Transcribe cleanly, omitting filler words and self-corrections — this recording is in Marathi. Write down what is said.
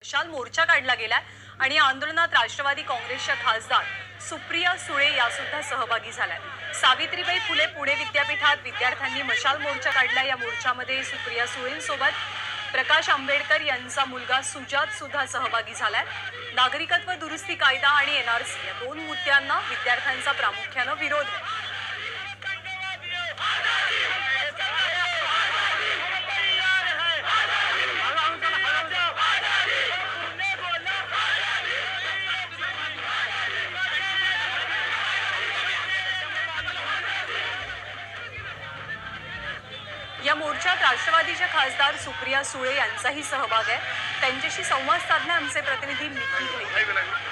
विशाल मोर्चा काढला गेलाय आणि या आंदोलनात राष्ट्रवादी काँग्रेसच्या खासदार सुप्रिया सुळे या सुद्धा सहभागी झाल्या। सावित्रीबाई फुले पुणे विद्यापीठात विद्यार्थ्यांनी मशाल मोर्चा काढला। या मोर्चामध्ये सुप्रिया सुळेंसोबत प्रकाश आंबेडकर यांचा मुलगा सुजात सुद्धा सहभागी झालाय। नागरिकत्व दुरुस्ती कायदा आणि एनआरसी या दोन मुद्द्यांना विद्यार्थ्यांचा प्रामुख्याने विरोध आहे। या मोर्चात राष्ट्रवादीच्या खासदार सुप्रिया सुळे यांचाही सहभाग आहे। त्यांच्याशी संवाद साधणे आमचे प्रतिनिधी निखिल